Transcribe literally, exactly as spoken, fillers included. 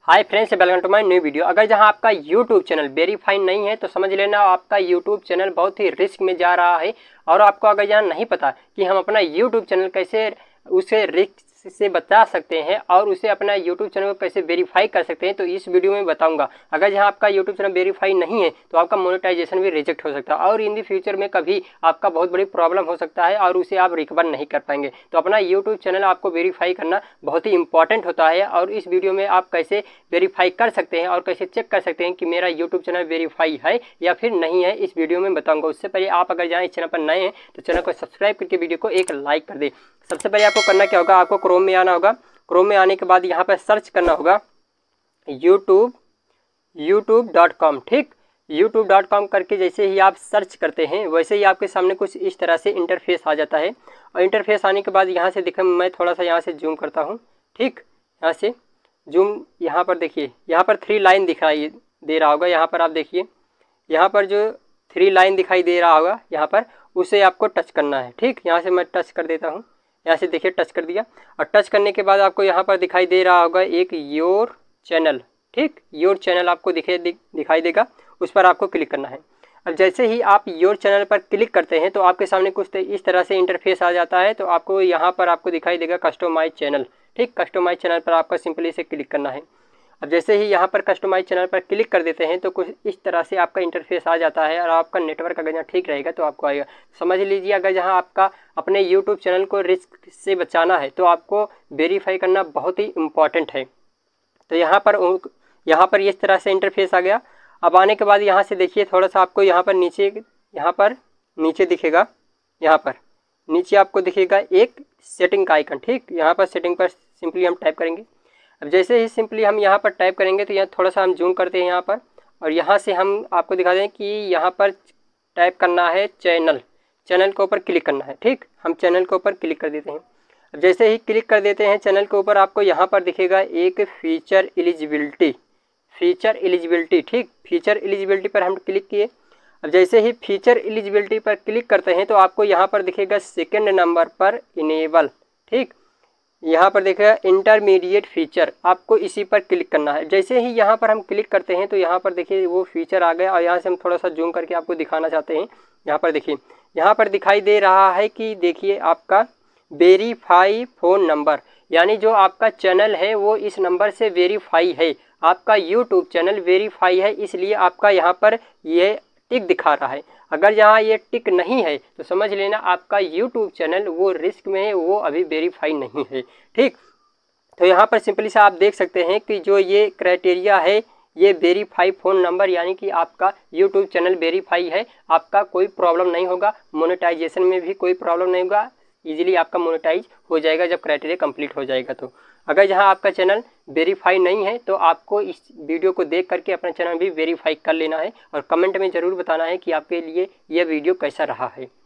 Hi friends, welcome to my new video. अगर जहां आपका यूट्यूब चैनल वेरीफाई नहीं है तो समझ लेना आपका यूट्यूब चैनल बहुत ही रिस्क में जा रहा है। और आपको अगर यहाँ नहीं पता कि हम अपना यूट्यूब चैनल कैसे उसे रिस्क से बचा सकते हैं और उसे अपना यूट्यूब चैनल को कैसे वेरीफाई कर सकते हैं, तो इस वीडियो में बताऊंगा। अगर जहां आपका यूट्यूब चैनल वेरीफाई नहीं है तो आपका मोनेटाइजेशन भी रिजेक्ट हो सकता है और इन दी फ्यूचर में कभी आपका बहुत बड़ी प्रॉब्लम हो सकता है और उसे आप रिकवर नहीं कर पाएंगे। तो अपना यूट्यूब चैनल आपको वेरीफाई करना बहुत ही इंपॉर्टेंट होता है और इस वीडियो में आप कैसे वेरीफाई कर सकते हैं और कैसे चेक कर सकते हैं कि मेरा यूट्यूब चैनल वेरीफाई है या फिर नहीं है, इस वीडियो में बताऊंगा। उससे पहले आप अगर जहाँ इस चैनल पर नए हैं तो चैनल को सब्सक्राइब करके वीडियो को एक लाइक कर दे। सबसे पहले आपको करना क्या होगा, आपको क्रोम में आना होगा। क्रोम में आने के बाद यहाँ पर सर्च करना होगा यूट्यूब यूट्यूब डॉट कॉम। ठीक, यूट्यूब डॉट कॉम करके जैसे ही आप सर्च करते हैं वैसे ही आपके सामने कुछ इस तरह से इंटरफेस आ जाता है। और इंटरफेस आने के बाद यहाँ से देखिए, मैं थोड़ा सा यहाँ से जूम करता हूँ। ठीक, यहाँ से जूम, यहाँ पर देखिए, यहाँ पर थ्री लाइन दिखाई दे रहा होगा। यहाँ पर आप देखिए, यहाँ पर जो थ्री लाइन दिखाई दे रहा होगा यहाँ पर, उसे आपको टच करना है। ठीक, यहाँ से मैं टच कर देता हूँ। यहाँ से देखिए टच कर दिया और टच करने के बाद आपको यहाँ पर दिखाई दे रहा होगा एक योर चैनल। ठीक, योर चैनल आपको दिखे दि, दिखाई देगा, उस पर आपको क्लिक करना है। अब जैसे ही आप योर चैनल पर क्लिक करते हैं तो आपके सामने कुछ इस तरह से इंटरफेस आ जाता है। तो आपको यहाँ पर आपको दिखाई देगा कस्टमाइज चैनल। ठीक, कस्टमाइज चैनल पर आपको सिंपली से क्लिक करना है। अब जैसे ही यहाँ पर कस्टमाइज चैनल पर क्लिक कर देते हैं तो कुछ इस तरह से आपका इंटरफेस आ जाता है। और आपका नेटवर्क अगर यहाँ ठीक रहेगा तो आपको आएगा। समझ लीजिए, अगर जहाँ आपका अपने यूट्यूब चैनल को रिस्क से बचाना है तो आपको वेरीफाई करना बहुत ही इम्पॉर्टेंट है। तो यहाँ पर यहाँ पर इस तरह से इंटरफेस आ गया। अब आने के बाद यहाँ से देखिए, थोड़ा सा आपको यहाँ पर नीचे यहाँ पर नीचे दिखेगा, यहाँ पर नीचे आपको दिखेगा एक सेटिंग का आइकन। ठीक, यहाँ पर सेटिंग पर सिंपली हम टाइप करेंगे। अब जैसे ही सिंपली हम यहाँ पर टाइप करेंगे तो यहाँ थोड़ा सा हम जूम करते हैं यहाँ पर, और यहाँ से हम आपको दिखा दें कि यहाँ पर टाइप करना है चैनल। चैनल के ऊपर क्लिक करना है। ठीक, हम चैनल के ऊपर क्लिक कर देते हैं। अब जैसे ही क्लिक कर देते हैं चैनल के ऊपर, आपको यहाँ पर दिखेगा एक फीचर एलिजिबिलिटी फीचर एलिजिबिलिटी ठीक, फीचर एलिजिबिलिटी पर हम क्लिक किए। अब जैसे ही फीचर एलिजिबिलिटी पर क्लिक करते हैं तो आपको यहाँ पर दिखेगा सेकेंड नंबर पर इनेबल। ठीक, यहाँ पर देखेगा इंटरमीडिएट फीचर, आपको इसी पर क्लिक करना है। जैसे ही यहाँ पर हम क्लिक करते हैं तो यहाँ पर देखिए वो फीचर आ गया। और यहाँ से हम थोड़ा सा जूम करके आपको दिखाना चाहते हैं। यहाँ पर देखिए, यहाँ पर दिखाई दे रहा है कि देखिए आपका वेरीफाई फ़ोन नंबर, यानी जो आपका चैनल है वो इस नंबर से वेरीफाई है। आपका यूट्यूब चैनल वेरीफाई है, इसलिए आपका यहाँ पर ये टिक दिखा रहा है। अगर यहाँ ये टिक नहीं है तो समझ लेना आपका यूट्यूब चैनल वो रिस्क में है, वो अभी वेरीफाई नहीं है। ठीक, तो यहाँ पर सिंपली से आप देख सकते हैं कि जो ये क्राइटेरिया है, ये वेरीफाई फ़ोन नंबर, यानी कि आपका यूट्यूब चैनल वेरीफाई है। आपका कोई प्रॉब्लम नहीं होगा, मोनेटाइजेशन में भी कोई प्रॉब्लम नहीं होगा। इजीली आपका मोनेटाइज हो जाएगा जब क्राइटेरिया कंप्लीट हो जाएगा। तो अगर जहां आपका चैनल वेरीफाई नहीं है तो आपको इस वीडियो को देख करके अपना चैनल भी वेरीफाई कर लेना है और कमेंट में ज़रूर बताना है कि आपके लिए यह वीडियो कैसा रहा है।